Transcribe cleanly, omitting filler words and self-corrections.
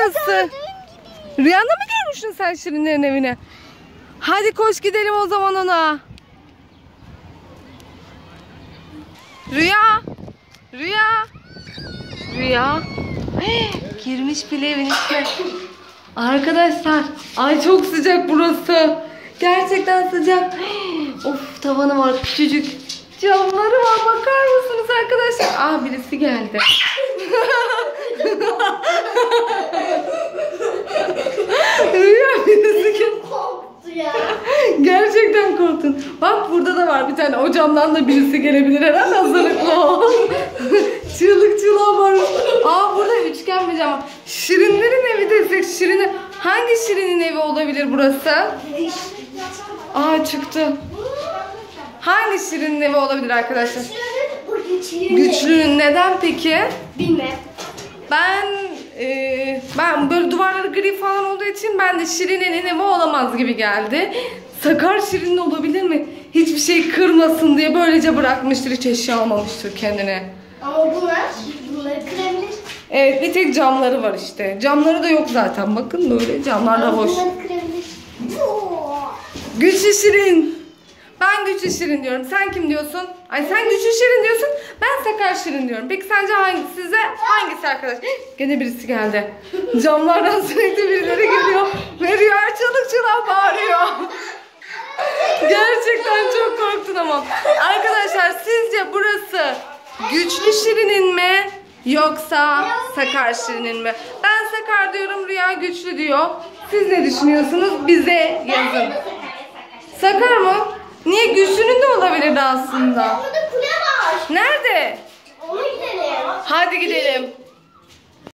burası. Rüyanda mı görmüşsün sen Şirinlerin evini? Hadi koş gidelim o zaman ona. Rüya. Rüya. Rüya. Girmiş bile evin içine. Arkadaşlar. Ay çok sıcak burası. Gerçekten sıcak. Of, tavanı var küçücük. Camları var, bakar mısınız arkadaşlar? Aa, birisi geldi. Rüya, birisi geldi. Gerçekten korktun. Bak burada da var bir tane. O camdan da birisi gelebilir herhalde. Hazırlıklı ol. Çığlık çığlığa var. Aa, burada üçgen bir cam. Şirinlerin evi desek. Hangi Şirin'in evi olabilir burası? Aa, çıktı. Hangi Şirin'in evi olabilir arkadaşlar? Güçlü'nün. Neden peki? Bilmem. Ben böyle duvarları gri falan olduğu için ben de Şirin'in evi olamaz gibi geldi. Sakar Şirin olabilir mi? Hiçbir şey kırmasın diye böylece bırakmıştır, hiç eşya almamıştır kendine. Ama bunları kırabilir. Evet, bir tek camları var işte. Camları da yok zaten, bakın böyle camlar da boş. Bunları kırabilir. Güçlü Şirin. Ben Güçlü Şirin diyorum. Sen kim diyorsun? Ay, sen Güçlü Şirin diyorsun. Ben Sakar Şirin diyorum. Peki sence hangisi arkadaş? Gene birisi geldi. Camlardan sürekli birileri geliyor. Ve Rüya çığlık çığlığa bağırıyor. Gerçekten çok korktun ama. Arkadaşlar, sizce burası Güçlü Şirin'in mi yoksa Sakar Şirin'in mi? Ben Sakar diyorum, Rüya Güçlü diyor. Siz ne düşünüyorsunuz? Bize yazın. Sakar mı? Niye? Güçlü'nün de olabilirdi aslında. Orada kule var. Nerede? Ona gidelim. Hadi gidelim.